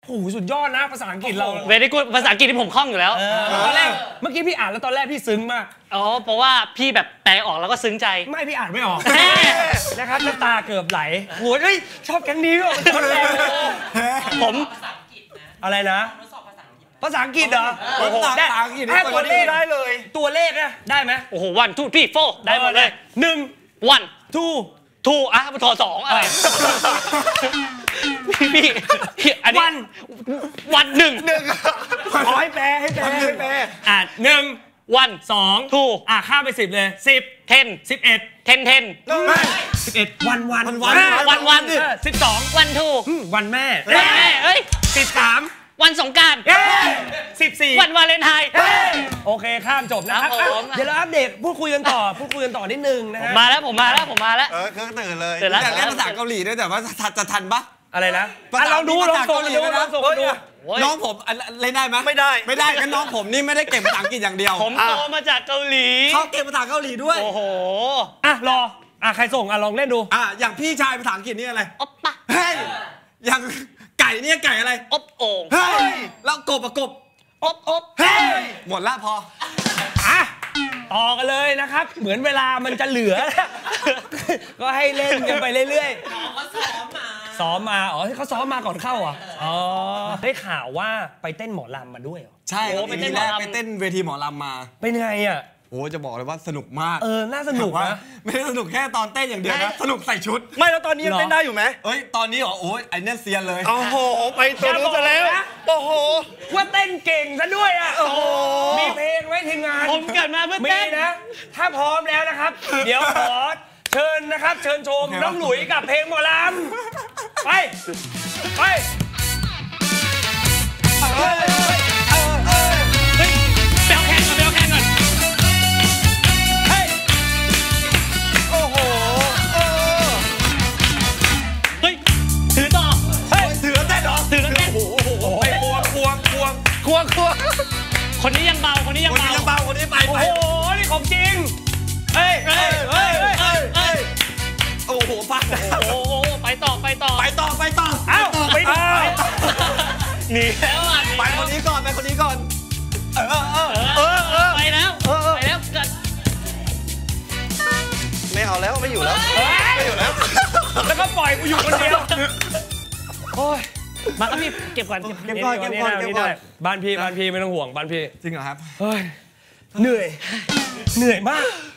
โอ้โหสุดยอดนะภาษาอังกฤษเราเวทีกูภาษาอังกฤษที่ผมคล่องอยู่แล้วตอนแรกเมื่อกี้พี่อ่านแล้วตอนแรกพี่ซึ้งมากอ๋อเพราะว่าพี่แบบแปลออกแล้วก็ซึ้งใจไม่พี่อ่านไม่ออกนะครับน้ำตาเกือบไหลโหยชอบแก๊งนี้ก็ผมอะไรนะภาษาอังกฤษเหรอภาษาอังกฤษตัวเลขได้เลยตัวเลขนะได้ไหมโอ้โห1 2 3 4ได้หมดเลย 1 1 2อ่ะมาถอ2อะไรพี่อันนี้วัน1 ขอให้แปล1 2ข้ามไป10เลย10 10 11 11วัน 12 วันแม่เอ้ย 13 วันสงกรานต์ 14 วันวาเลนไทน์โอเคข้ามจบนะครับเดี๋ยวเราอัปเดตพูดคุยกันต่อนิดนึงนะฮะมาแล้วผมมาแล้วเครื่องตื่นเลยอยากเล่นภาษาเกาหลีด้วยแต่ว่าจะทันปะอะไรนะลองดูลองส่งดูน้องผมเล่นได้ไหมไม่ได้กันน้องผมนี่ไม่ได้เก่งภาษาอังกฤษอย่างเดียวผมโตมาจากเกาหลีเขาเก่งภาษาเกาหลีด้วยโอ้โหรอใครส่งลองเล่นดูอย่างพี่ชายภาษาอังกฤษนี่อะไรอ๊อปปะเฮ้ยอย่างไก่เนี่ยไก่อะไรอบโอ่งเฮ้ยแล้วกบอบเฮ้ยหมดละพอต่อกันเลยนะครับเหมือนเวลามันจะเหลือก็ให้เล่นกันไปเรื่อยๆน้องเขาซ้อมมาที่เขาซ้อมมาก่อนเข้าได้ข่าวว่าไปเต้นหมอลำมาด้วยใช่ไปเต้นเวทีหมอลำมาเป็นไงโอ้จะบอกเลยว่าสนุกมากน่าสนุกนะไม่ได้สนุกแค่ตอนเต้นอย่างเดียวนะสนุกใส่ชุดไม่แล้วตอนนี้เต้นได้อยู่ไหมตอนนี้โอ้ยไอ้เนี่ยเซียนเลยโอ้โหไปตัวนู้นซะแล้วโอ้โหว่าเต้นเก่งซะด้วยโอ้โหมีเพลงไว้ทีมงานผมเกิดมาเพื่อเต้นนะถ้าพร้อมแล้วนะครับเดี๋ยวขอเชิญนะครับเชิญชมน้องหลุยกับเพลงหมอลำไปเบลแข่งก่อนถือต่อถือเต้นโอ้โหไปควงคนนี้ยังเบาคนนี้ไปโอ้โหนี่ของจริงโอ้โหปัดโอ้โหไปต่อไปต่อหนีแล้วไปคนนี้ก่อนไปแล้วไม่เอาแล้วไม่อยู่แล้วแล้วก็ปล่อยกูอยู่คนเดียวโอ้ยมาครับพี่เก็บก่อนบ้านพี่ไม่ต้องห่วงบ้านพี่จริงเหรอครับเหนื่อยมาก